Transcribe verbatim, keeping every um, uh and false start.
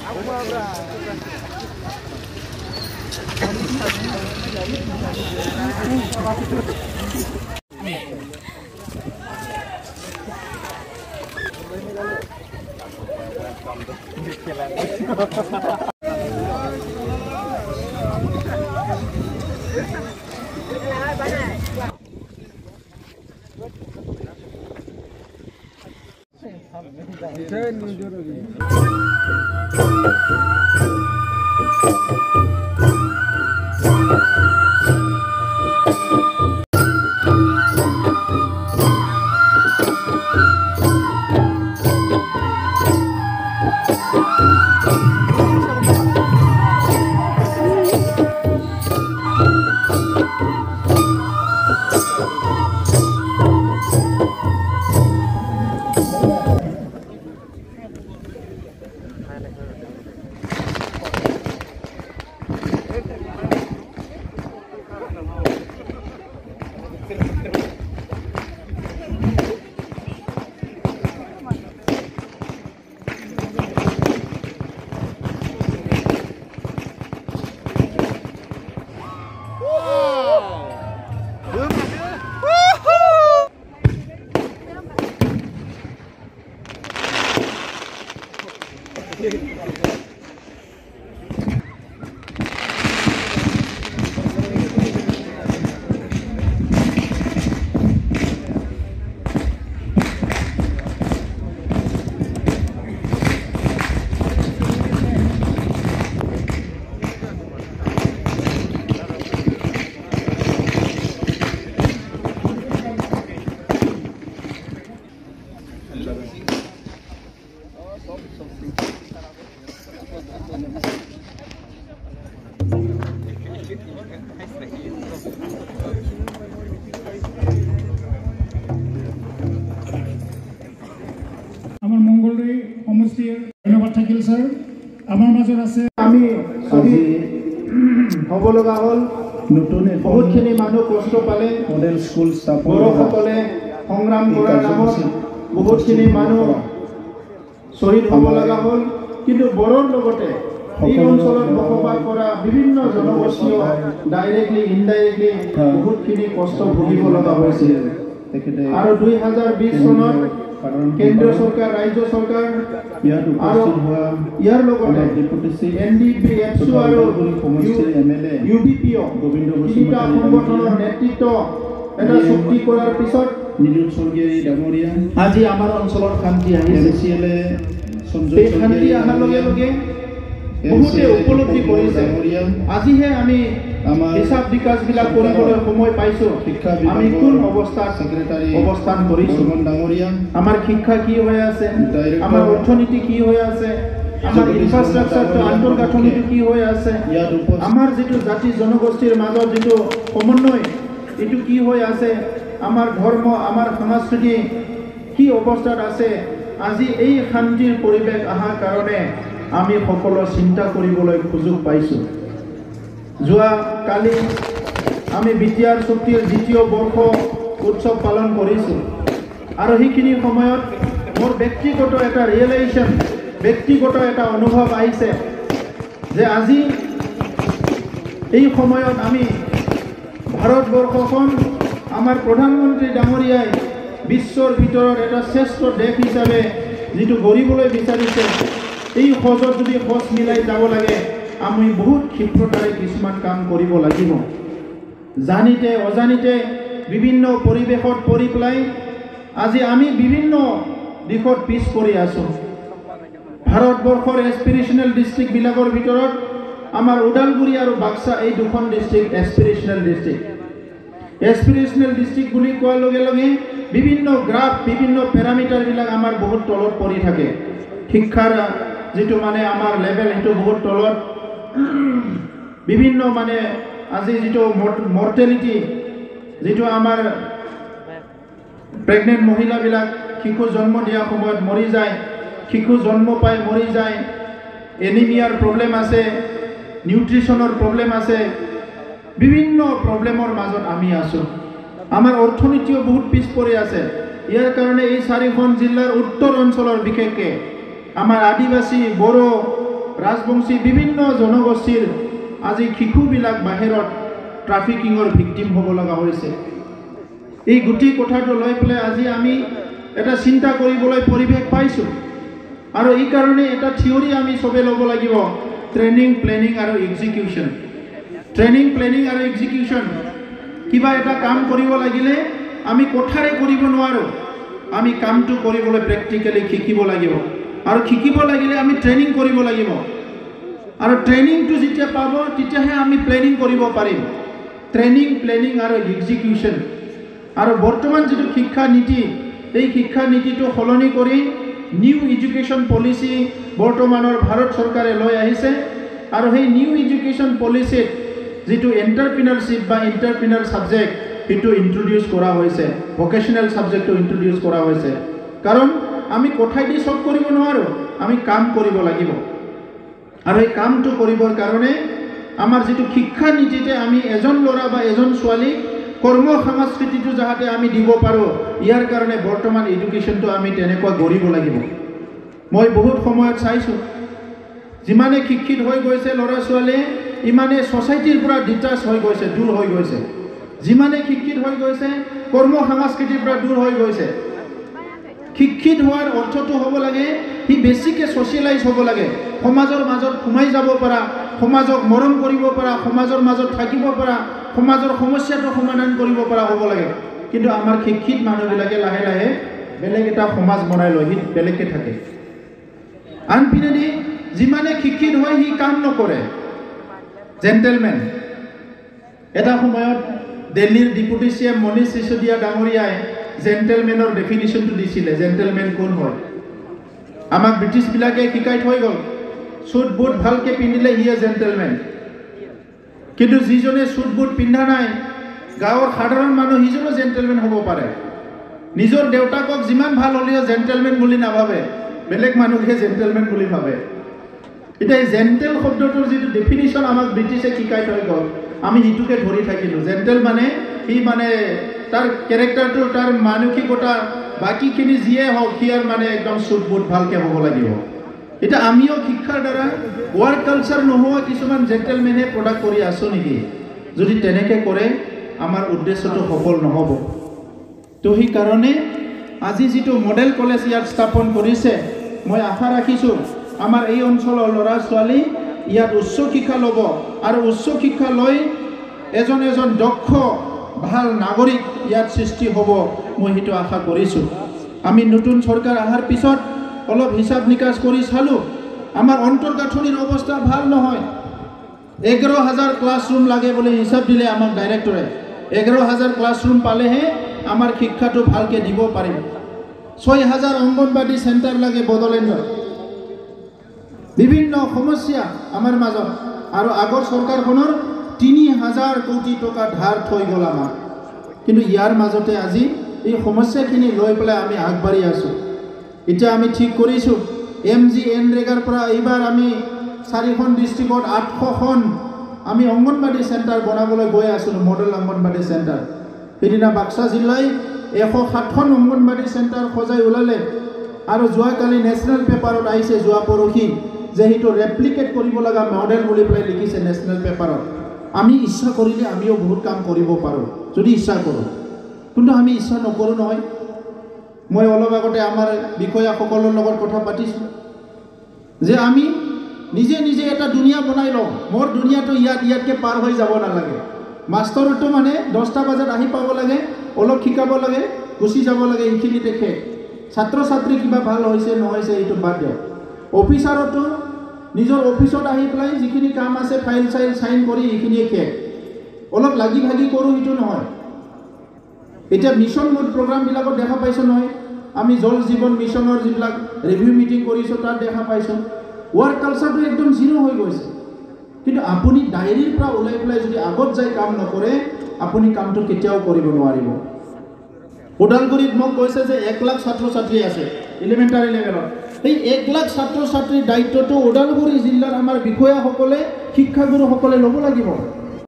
আমার মঙ্গলদৈ সমষ্টিৰ ধন্যবাদ থাকিল স্যার। আমার মাজত আছে আমি হ'ব লগা হল নতুন বহুতখিনি মানুহ কষ্ট পালে মডেল স্কুল বড়োসকলে সংগ্ৰাম কৰাৰ নামত বহুতখিনি মানুহ শ্বহীদ হ'ব লগা হল। কিন্তু বড়োৰ লগতে এই অঞ্চলত বসবাস কৰা বিভিন্ন জনগোষ্ঠীয় ডাইৰেক্টলি ইনডাইৰেক্টলি বহুতখিনি কষ্ট ভুগিব লগা হৈছিল। আৰু দুই হাজাৰ বিশ চনত কেন্দ্ৰীয় চৰকাৰ ৰাজ্য চৰকাৰ আৰু ইয়াৰ লগতে N D B F C আৰু ইউ বি পি তিনিটা সংগঠনৰ নেতৃত্ব এটা চুক্তি কৰাৰ পিছত আজি আমাৰ অঞ্চলত শান্তি আহিছে। এই শান্তি অহাৰ লগে লগে বহুতে উপলব্ধি কৰিছে আজিহে আমি হিচাপ বিকাশ বিলাক কৰিবলৈ সময় পাইছো। আমি কোন অৱস্থাত অৱস্থান কৰিছো, আমাৰ শিক্ষা কি হৈ আছে, আমাৰ অৰ্থনীতি কি হৈ আছে, আমাৰ ইনফ্ৰাষ্ট্ৰাকচাৰটো আন্তঃগাঁথনিটো কি হৈ আছে, আমাৰ যিটো জাতি জনগোষ্ঠীৰ মাজত যিটো সমন্বয় এইটো কি হৈ আছে, আমাৰ ধৰ্ম আমাৰ সংস্কৃতি কি অৱস্থাত আছে। আজি এই শান্তিৰ পৰিৱেশ অহাৰ কাৰণে আমি সকলো চিন্তা কৰিবলৈ সুযোগ পাইছো। যোৱা কালি আমি বিটিআৰ চুক্তিৰ দ্বিতীয় বৰ্ষ উৎসৱ পালন কৰিছোঁ আৰু সেইখিনি সময়ত মোৰ ব্যক্তিগত এটা ৰিয়েলাইজেশ্যন ব্যক্তিগত এটা অনুভৱ আহিছে যে আজি এই সময়ত আমি ভাৰতবৰ্ষখন আমাৰ প্ৰধানমন্ত্ৰী ডাঙৰীয়াই বিশ্বৰ ভিতৰত এটা শ্ৰেষ্ঠ দেশ হিচাপে যিটো গঢ়িবলৈ বিচাৰিছে, এই সজত যদি সজ মিলাই যাব লাগে আমি বহুত ক্ষিপ্ৰতাৰে কিছুমান কাম কৰিব লাগিব। জানিতে অজানিতে বিভিন্ন পৰিৱেশত পৰি পেলাই আজি আমি বিভিন্ন দিশত পিছ পৰি আছোঁ। ভাৰতবৰ্ষৰ এছপিৰেশ্যনেল ডিষ্ট্ৰিক্টবিলাকৰ ভিতৰত আমাৰ ওদালগুৰি আৰু বাক্সা এই দুখন district aspirational district. Aspirational district বুলি কোৱাৰ লগে লগে বিভিন্ন গ্ৰাফ বিভিন্ন পেৰামিটাৰবিলাক আমাৰ বহুত তলত পৰি থাকে। শিক্ষাৰ যিটো মানে আমাৰ লেভেল সেইটো বহুত তলত, বিভিন্ন মানে আজি যিটো মৰ্টেলিটি যিটো আমাৰ প্ৰেগনেণ্ট মহিলাবিলাক শিশু জন্ম দিয়া সময়ত মৰি যায়, শিশু জন্ম পাই মৰি যায়, এনিমিয়াৰ প্ৰব্লেম আছে, নিউট্ৰিশ্যনৰ প্ৰব্লেম আছে, বিভিন্ন প্ৰব্লেমৰ মাজত আমি আছোঁ। আমাৰ অৰ্থনীতিও বহুত পিছ পৰি আছে। ইয়াৰ কাৰণে এই চাৰিখন জিলাৰ উত্তৰ অঞ্চলৰ বিশেষকৈ আমাৰ আদিবাসী বড়ো ৰাজবংশী বিভিন্ন জনগোষ্ঠীৰ আজি শিশুবিলাক বাহিৰত ট্ৰাফিকিঙৰ ভিক্টিম হ'ব লগা হৈছে এই গুটি কথাটো লৈ পেলাই আজি আমি এটা চিন্তা কৰিবলৈ পৰিৱেশ পাইছোঁ আৰু এই কাৰণে এটা থিওৰি আমি সবে ল'ব লাগিব ট্ৰেইনিং প্লেনিং আৰু এক্সিকিউশন ট্ৰেইনিং প্লেনিং আৰু এক্সিকিউশন কিবা এটা কাম কৰিব লাগিলে আমি কথাৰে কৰিব নোৱাৰো আমি কামটো কৰিবলৈ প্ৰেক্টিক্যালি শিকিব লাগিব আৰু শিকিব লাগিলে আমি ট্ৰেইনিং কৰিব লাগিব আৰু ট্ৰেইনিংটো যেতিয়া পাব তেতিয়াহে আমি প্লেনিং কৰিব পাৰিম ট্ৰেইনিং প্লেনিং আৰু এক্সিকিউশন আৰু বৰ্তমান যেটো শিক্ষা নীতি এই শিক্ষা নীতিটো সলনি কৰি নিউ এডুকেশন পলিসি বৰ্তমানৰ ভাৰত চৰকাৰে লৈ আহিছে আৰু সেই নিউ এডুকেশন পলিসিত যেটো এন্টাৰপ্ৰেনাৰশিপ বা এন্টাৰপ্ৰেনাৰ সাবজেক্ট এটো ইন্ট্ৰোডিউস কৰা হৈছে ভোকেশনাল সাবজেক্টটো ইন্ট্ৰোডিউস কৰা হৈছে কাৰণ আমি কথাই দি সব কৰিব নোৱাৰো আমি কাম কৰিব লাগিব আৰু এই কামটো কৰিবৰ কাৰণে আমাৰ যেটো শিক্ষা নীতিতে আমি এজন ল'ৰা বা এজন ছোৱালী কৰ্ম সংস্কৃতিটো যাতে আমি দিব পাৰো ইয়াৰ কাৰণে বৰ্তমান এডুকেশনটো আমি তেনেকুৱা গঢ়িব লাগিব মই বহুত সময়ত চাইছো যিমানে শিক্ষিত হৈ গৈছে ল'ৰা ছোৱালী ইমানে সোসাইটিৰ পৰা ডিটাচ হৈ গৈছে দূৰ হৈ গৈছে যিমানে শিক্ষিত হৈ গৈছে কৰ্ম সংস্কৃতিৰ পৰা দূৰ হৈ গৈছে শিক্ষিত হোৱাৰ অৰ্থটো হ'ব লাগে হি বেছিকে সোশ্যালাইজ হ'ব লাগে সমাজৰ মাজত সোমাই যাব পৰা সমাজক মৰম কৰিব পৰা সমাজৰ মাজত থাকিব পৰা সমাজৰ সমস্যাটো সমাধান কৰিব পৰা হ'ব লাগে কিন্তু আমাৰ শিক্ষিত মানুহবিলাকে লাহে লাহে বেলেগ এটা সমাজ বনাই লৈ হি বেলেগকে থাকে আনপিনেদি যিমানে শিক্ষিত হয় হি কাম নকৰে জেন্টেলমেন এটা সময়ত দিল্লীৰ ডিপুটি চিএম মনীষ সিসোদিয়া ডাঙৰীয়াই জেন্টেলমেনৰ ডেফিনিশনটো দিছিলে জেন্টেলমেন কোন হয় আমাক ব্ৰিটিছ বিলাকে শিকাই থৈ গল সুট বুট ভালকে পিন্ধিলে হি ইজ জেন্টেলমেন কিন্তু যিজনে সুট বুট পিন্ধা নাই গাঁৱৰ সাধাৰণ মানুহ হিজনো জেন্টেলমেন হ'ব পাৰে নিজৰ দেউতাকক যিমান ভাল হলিও জেন্টেলমেন বুলি নাভাবে বেলেগ মানুহে জেন্টেলমেন বুলি ভাবে এটা জেন্টেল শব্দটোৰ যেটো ডেফিনিশন আমাক ব্ৰিটিছে শিকাই থৈ গল আমি হিতুকে ধৰি থাকিলো জেন্টেল মানে হি মানে তাৰ ক্যাৰেক্টাৰটো তাৰ মানসিকতা বাকিখিনি যিয়ে হওক হিয়াৰ মানে একদম সুট বুট ভালকে হ'ব লাগিব এটা আমিও শিক্ষাৰ দ্বাৰা ওয়ার্ক কালচাৰ নোহোৱা কিছুমান জেন্টেলমেনে প্ৰডাক্ট কৰি আছো নেকি যদি তেনেকে কৰে আমাৰ উদ্দেশ্যটো সফল নহব তো এই কাৰণে আজি যেটো মডেল কলেজ ইয়াত স্থাপন কৰিছে মই আশা ৰাখিছো আমাৰ এই অঞ্চলৰ ল'ৰা ছোৱালী ইয়াত উচ্চ শিক্ষা ল'ব আৰু উচ্চ শিক্ষা লৈ এজন এজন দক্ষ ভাল নাগৰিক ইয়াত সৃষ্টি হ'ব মই হেতু আশা কৰিছো আমি নতুন সৰকাৰ আহাৰ পিছত অলপ হিসাব নিকাশ কৰি চালো আমাৰ অন্তৰ্গাঁথনিৰ অৱস্থা ভাল নহয় এঘাৰ হাজাৰ ক্লাছৰুম লাগে বুলি হিসাব দিলে আমাক ডাইৰেক্টৰে এঘাৰ হাজাৰ ক্লাছৰুম পালেহে আমাৰ শিক্ষাটো ভালকে দিব পাৰিম ছয় হাজাৰ অংগনবাদী সেন্টাৰ লাগে বড়োলেণ্ডত বিভিন্ন সমস্যা আমাৰ মাজত আৰু আগৰ সৰকাৰখনৰ তিনি হাজাৰ কোটি টকা ধাৰ থৈ গল আমাৰ কিন্তু ইয়াৰ মাজতে আজি এই সমস্যাখিনি লৈ পেলাই আমি আগবাঢ়ি আছো এটা আমি ঠিক কৰিছো এমজি এনৰেগাৰ পৰা এইবাৰ আমি চাৰিখন ডিস্ট্ৰিক্টত আঠশখন আমি অংগনবাদী সেন্টাৰ বনাবলৈ গৈ আছো মডেল অংগনবাদী সেন্টাৰ এদিনা বাক্সা জিলাই এশ সাতখন অংগনবাদী সেন্টাৰ খজাই ওলালে আৰু যোৱাকালি নেশনেল পেপাৰত আহিছে যোৱা পৰহি যে হেতু ৰেপ্লিকেট কৰিব লগা মডেল বুলি পেলাই লিখিছে নেশনেল পেপাৰত আমি ইচ্ছা কৰিলে আমিও বহুত কাম কৰিব পাৰো যদি ইচ্ছা কৰো কিন্তু আমি ইচ্ছা নকৰো নহয় মই অলপ আগতে আমাৰ বিষয়াসকলৰ লগত কথা পাতিছো যে আমি নিজে নিজে এটা দুনিয়া বনাই লওঁ মোৰ দুনিয়াটো ইয়াত ইয়াতকে পাৰ হৈ যাব নালাগে মাষ্টৰটো মানে দহটা বজাত আহি পাব লাগে অলপ শিকাব লাগে গুচি যাব লাগে এইখিনি দেখে ছাত্ৰ ছাত্ৰী কিবা ভাল হৈছে নহৈছে এইটো বাদ দিয়ক অফিচাৰটো নিজৰ অফিচত আহি পেলাই যিখিনি কাম আছে ফাইল চাইল সাইন কৰি এইখিনিয়ে শেষ অলপ লাগি ভাগি কৰো এইটো নহয় এটা মিশন মোড প্ৰগ্ৰাম বিলাকত দেখা পাইছো নহয় আমি জল জীৱন মিশনৰ যিবিলাক ৰিভিউ মিটিং কৰিছো তাত দেখা পাইছো ওয়ার্ক কালচাৰটো একদম জিৰো হৈ গৈছে কিন্তু আপুনি ডায়েৰীৰ পৰা ওলাই পেলাই যদি আগত যাই কাম নকৰে আপুনি কামটো কেতিয়াও কৰিব নোৱাৰিব ওদালগুৰিত মোক কৈছে যে এক লাখ ছাত্ৰ ছাত্ৰী আছে এলিমেন্টাৰী লেভেলত এই এক লাখ ছাত্ৰ ছাত্ৰীৰ দায়িত্বটো ওদালগুৰি জিলাৰ আমাৰ বিষয়াসকলে শিক্ষাগুৰুসকলে ল'ব লাগিব